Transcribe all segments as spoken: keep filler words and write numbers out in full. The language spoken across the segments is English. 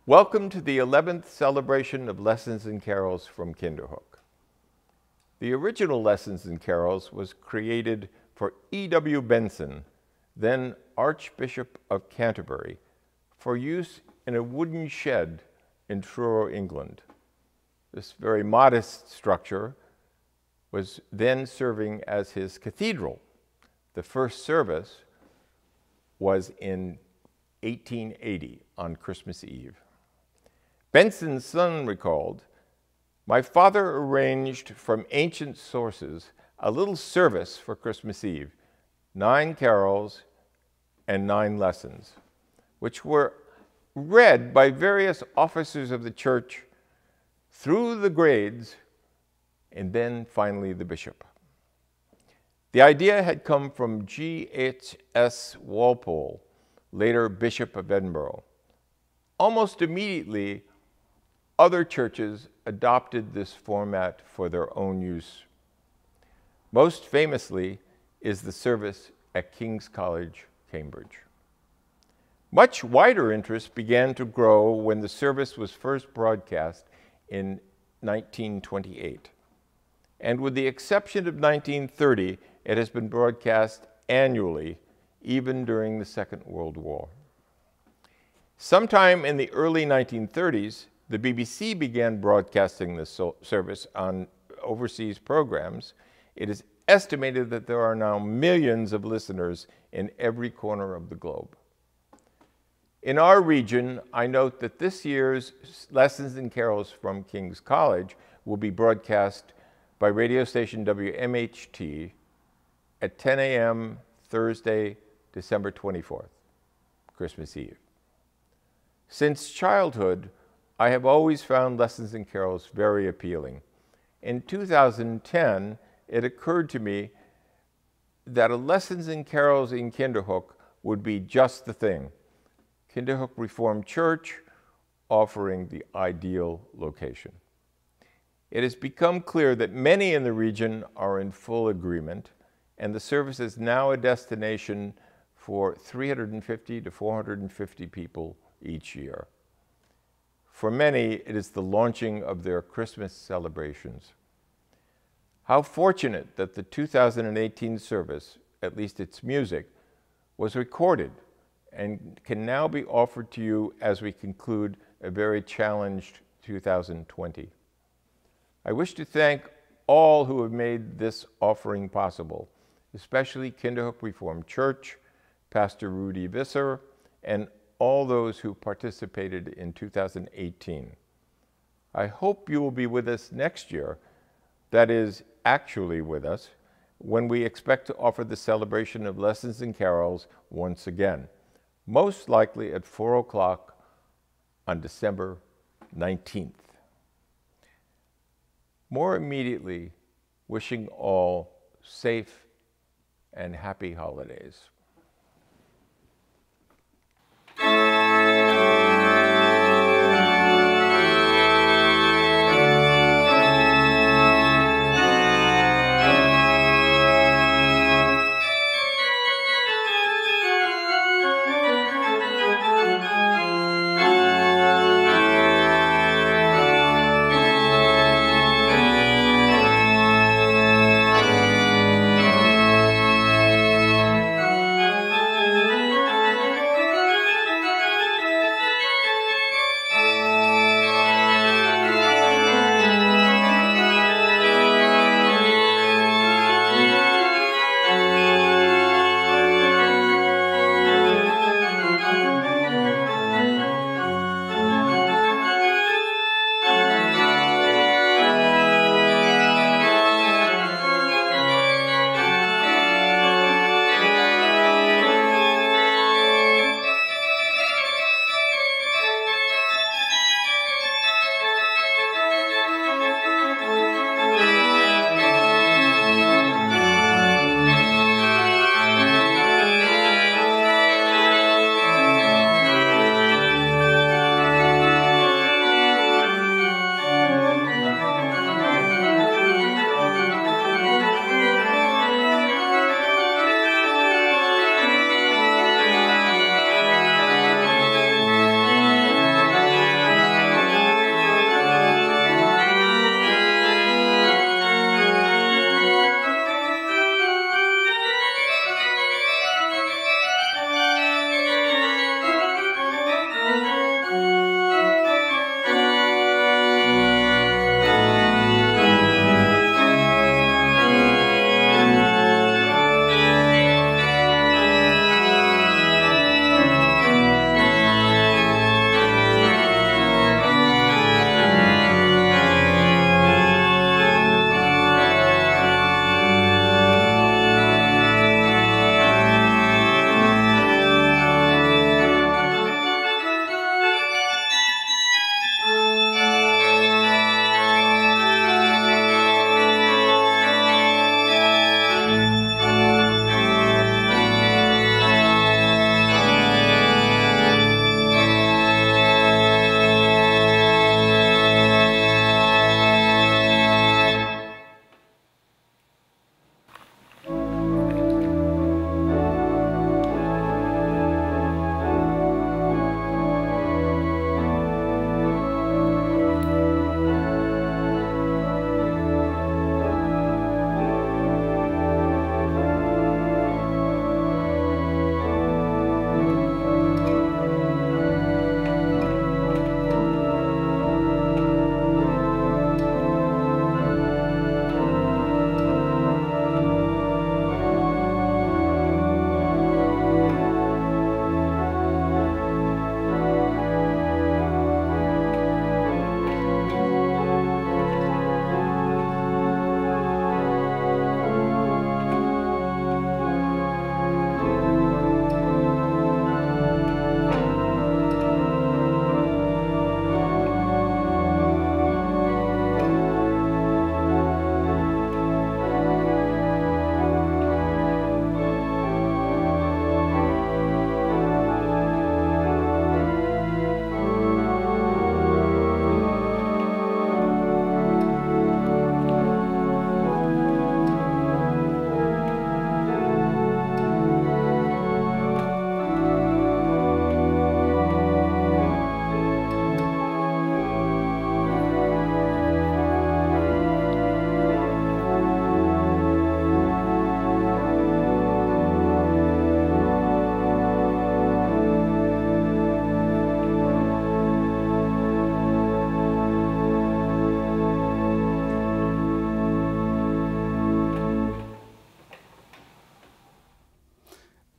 Welcome to the eleventh celebration of Lessons and Carols from Kinderhook. The original Lessons and Carols was created for E W Benson, then Archbishop of Canterbury, for use in a wooden shed in Truro, England. This very modest structure was then serving as his cathedral. The first service was in eighteen eighty on Christmas Eve. Benson's son recalled, "My father arranged from ancient sources a little service for Christmas Eve, nine carols and nine lessons, which were read by various officers of the church through the grades and then finally the bishop." The idea had come from G H S Walpole, later Bishop of Edinburgh. Almost immediately, other churches adopted this format for their own use. Most famously is the service at King's College, Cambridge. Much wider interest began to grow when the service was first broadcast in nineteen twenty-eight. And with the exception of nineteen thirty, it has been broadcast annually, even during the Second World War. Sometime in the early nineteen thirties, the B B C began broadcasting this service on overseas programs. It is estimated that there are now millions of listeners in every corner of the globe. In our region, I note that this year's Lessons and Carols from King's College will be broadcast by radio station W M H T at ten a m Thursday, December twenty-fourth, Christmas Eve. Since childhood, I have always found Lessons and Carols very appealing. In two thousand ten, it occurred to me that a Lessons and Carols in Kinderhook would be just the thing. Kinderhook Reformed Church offering the ideal location. It has become clear that many in the region are in full agreement, and the service is now a destination for three hundred fifty to four hundred fifty people each year. For many, it is the launching of their Christmas celebrations. How fortunate that the two thousand eighteen service, at least its music, was recorded and can now be offered to you as we conclude a very challenged two thousand twenty. I wish to thank all who have made this offering possible, especially Kinderhook Reformed Church, Pastor Rudy Visser, and all those who participated in two thousand eighteen. I hope you will be with us next year, that is, actually with us, when we expect to offer the celebration of Lessons and Carols once again, most likely at four o'clock on December nineteenth. More immediately, wishing all safe and happy holidays.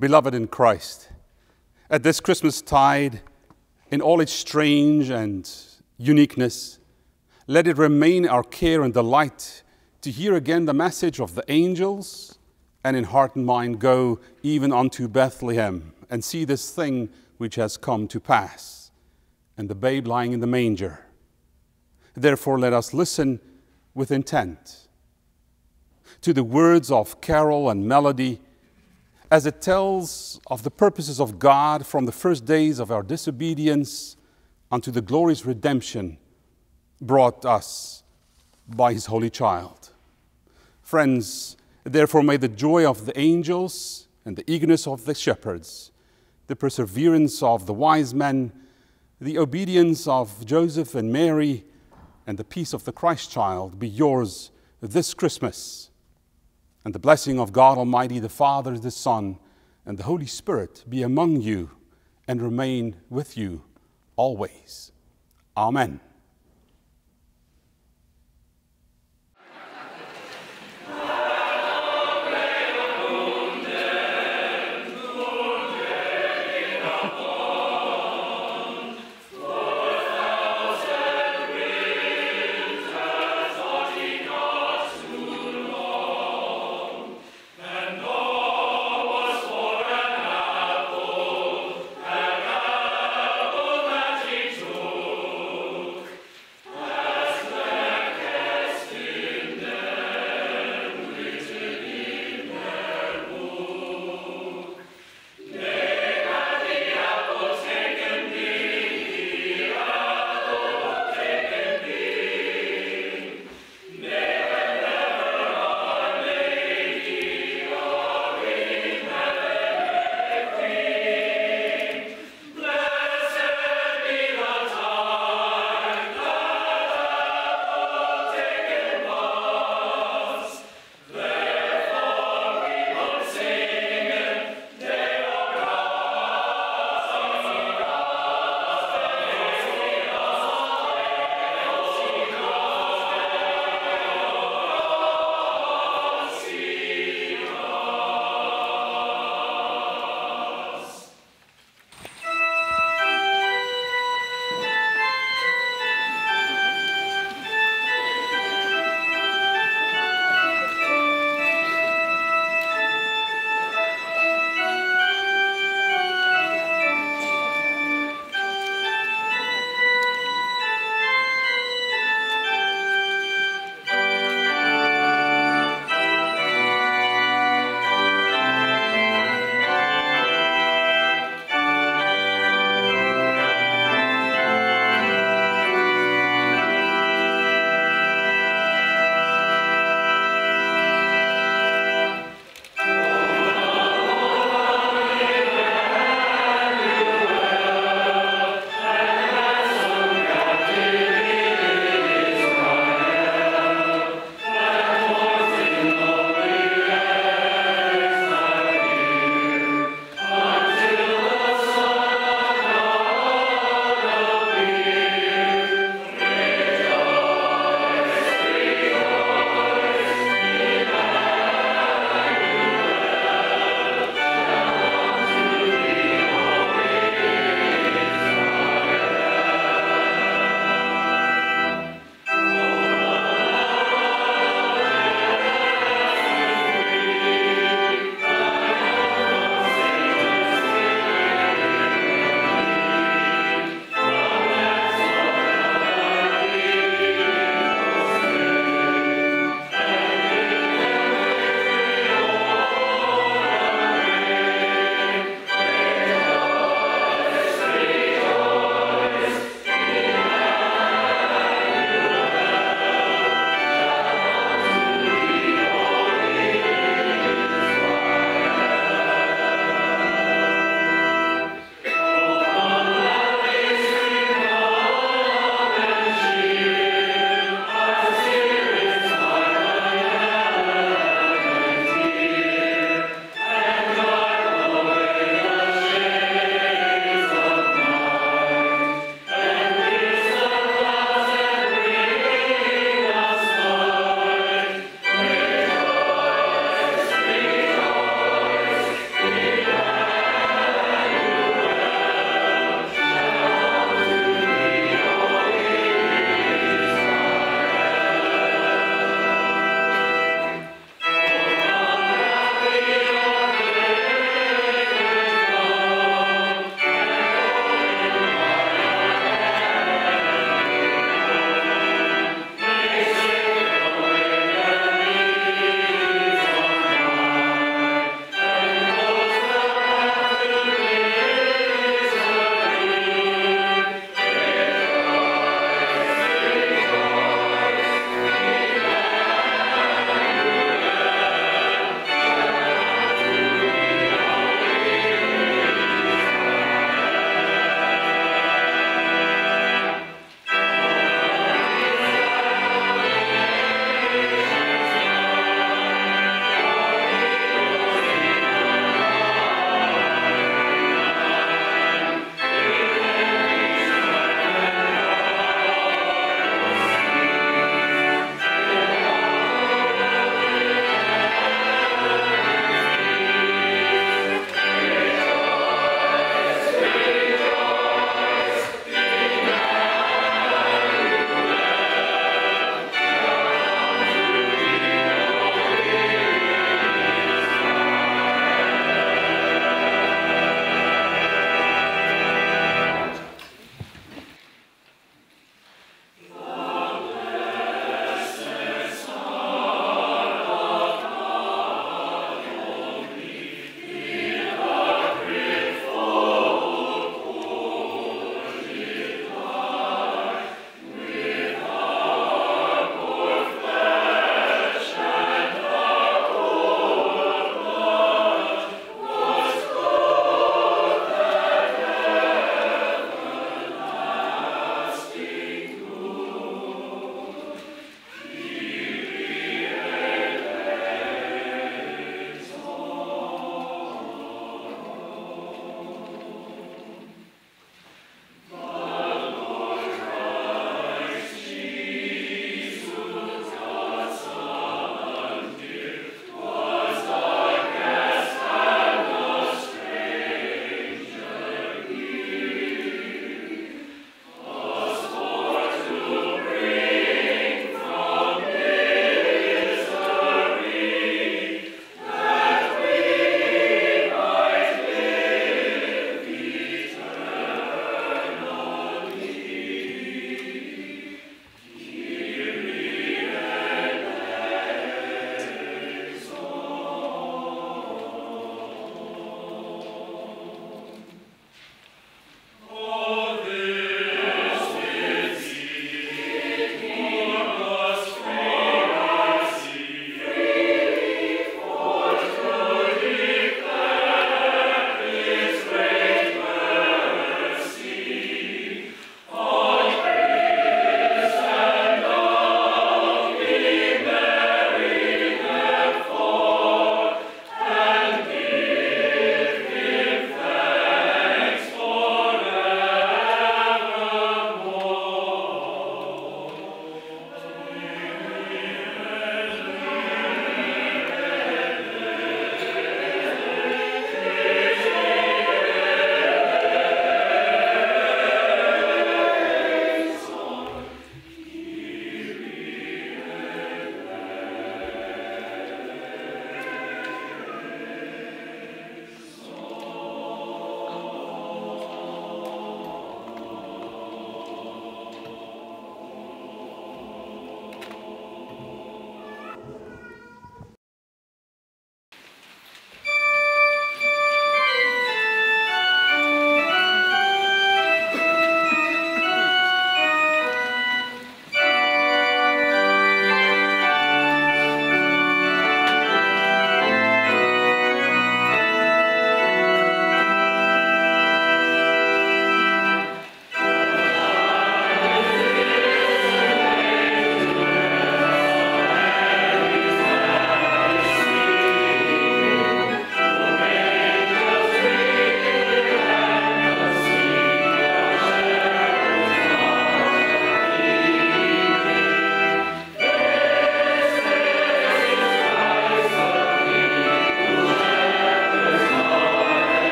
Beloved in Christ, at this Christmas tide, in all its strange and uniqueness, let it remain our care and delight to hear again the message of the angels, and in heart and mind go even unto Bethlehem and see this thing which has come to pass, and the babe lying in the manger. Therefore let us listen with intent to the words of carol and melody as it tells of the purposes of God from the first days of our disobedience unto the glorious redemption brought us by his holy child. Friends, therefore may the joy of the angels and the eagerness of the shepherds, the perseverance of the wise men, the obedience of Joseph and Mary, and the peace of the Christ child be yours this Christmas. And the blessing of God Almighty, the Father, the Son, and the Holy Spirit be among you and remain with you always. Amen.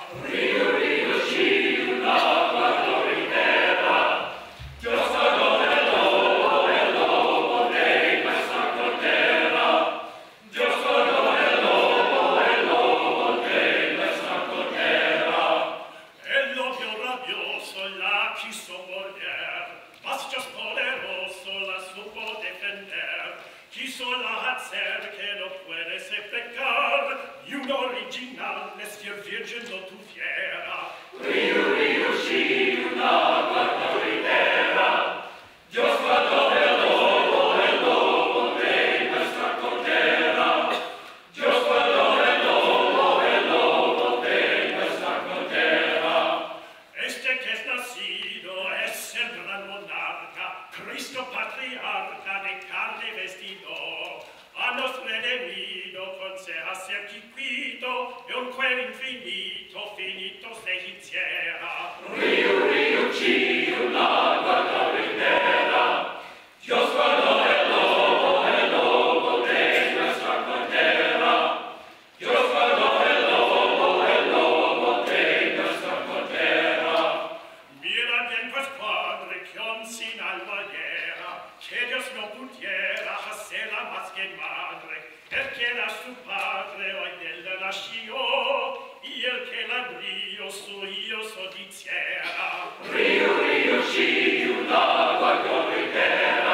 Riu, riu, ci, una, guardo,